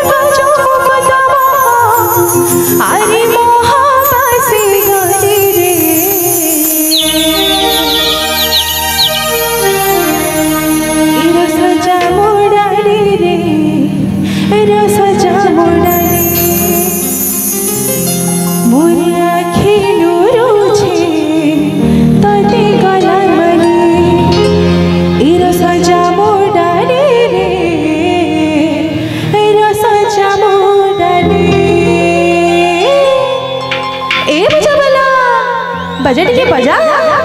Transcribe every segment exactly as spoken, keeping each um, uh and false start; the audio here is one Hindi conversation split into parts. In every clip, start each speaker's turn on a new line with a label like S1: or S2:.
S1: बजट के बजा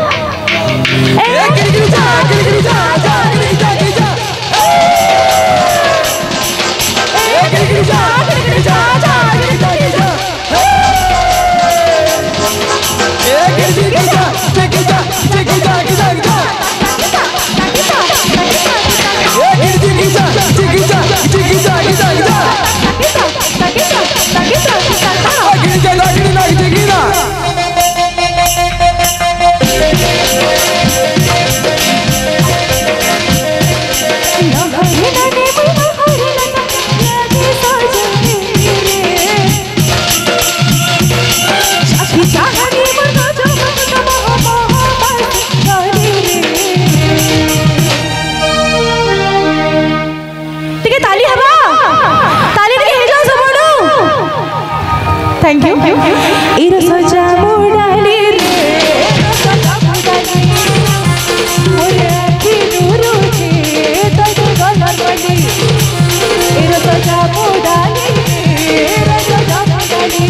S1: थैंक यू सजा मोडाली रे सजा मोडाली मोरे आखी नूरू छे तद गलर बनी इरो सजा मोडाली रे सजा मोडाली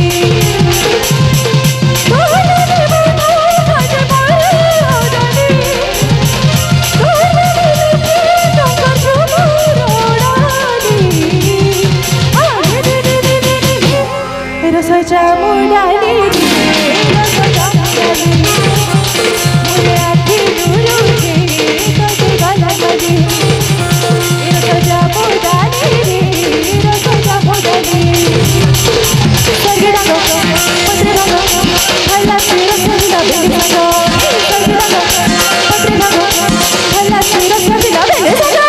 S1: सजा मोडाली रे सजा मोडाली मोरे आखी नूरू छे तद गलर बनी इरो सजा मोडाली रे सजा मोडाली सरगड़ा पत्रे रंग भला सिर सबिला बेले सगा सरगड़ा पत्रे रंग भला सिर सबिला बेले सगा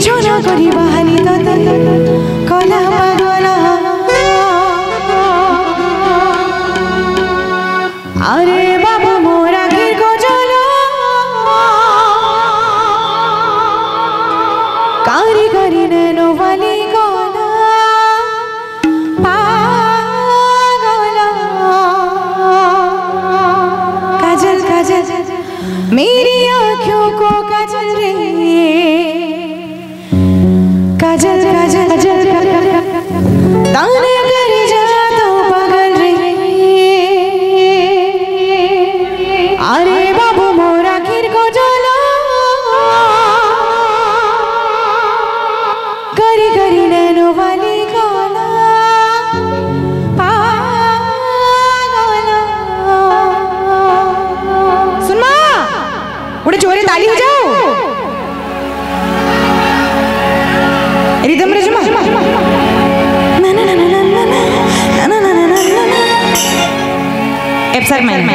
S1: झोना करी बहानी तते कला पागल अरे बाबू मोरा गिर को जला कारी करी नैनो वाली कोला पागल काजल काजल मेरी आँखों को काजल रे काजल काजल काजल ताने करी जा तो पागल रे अरे बाबू मोरा खीर को जला करी करी नैनो वाली कोला पागल सुन माँ उड़े चोरे ताली हो जाओ रिदम रे जुमा ना ना ना ना ना ना ना ना ना ना एप्सर मैन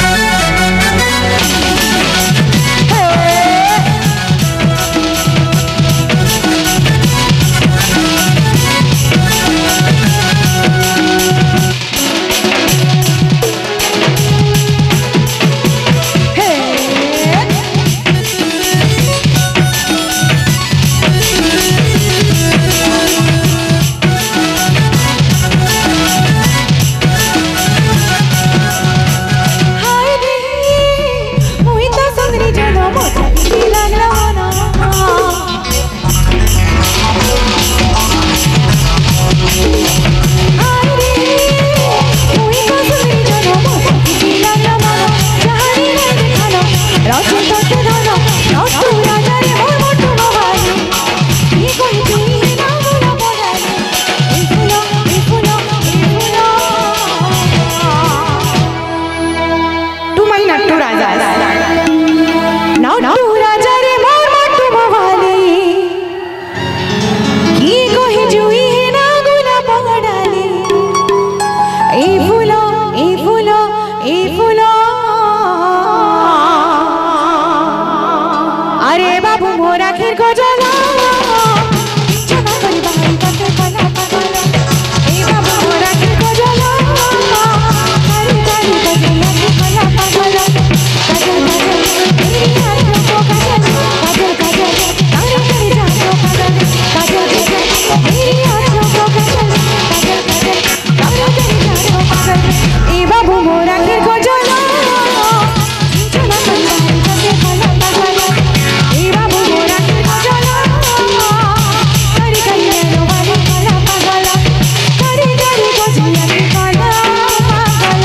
S1: अरे बाबू मोरा खीर को जला झोना करी बहानी तते कला पागल ए बाबू मोरा खीर को जला करी करी बजला कला पागल काजल काजल मेरी आँखों को काजल काजल काजल ताने करी जा तो पागल काजल काजल मेरी आँखों को काजल काजल काजल ताने करी जा तो पागल ए बाबू मोरा खीर को जला झोना करी बहानी तते कला पागल ए बाबू मोरा खीर को जला करी करी नैनो वाली कला पागल करी करी बजिया की कला पागल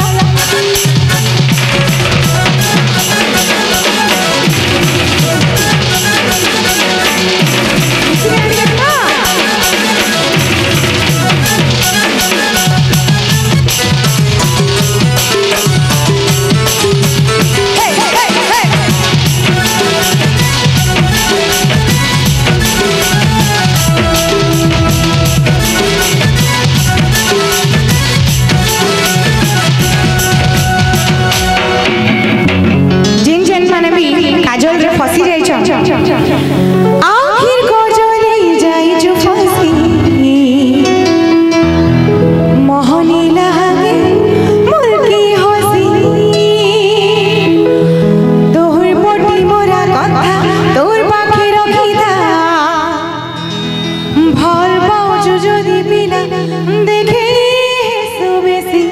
S1: जिन जिन माने भी काजल रे फसी जाई छ आखिर काजल जाई छ फसी मोहनी लागे मुर्की हसी तोहर पोटी मोरा कथा तोर पाखे रखिदा भल पाउछु जदि बिना देखे सुबेसी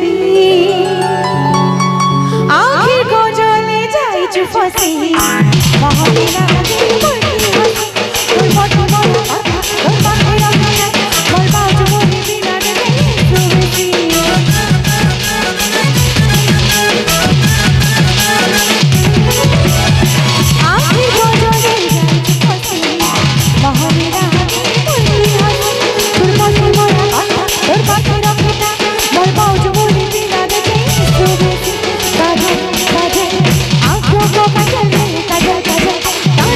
S1: आखिर काजल जाई छ फसी मोहनी लागे मुर्की हसी तोर पोटी मोरा कथा तोर पाखे रखिदा भल पाउछु जदि बिना देखे सुबेसी आखिर काजल जाई छ फसी मोहनी लागे मुर्की हसी तोर पोटी मोरा कथा तोर पाखे रखिदा भल पाउछु जदि बिना देखे सुबेसी काजल काजल आँखों को काजल रे काजल काजल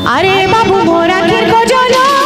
S1: আরে বাবু মোর আখির গজল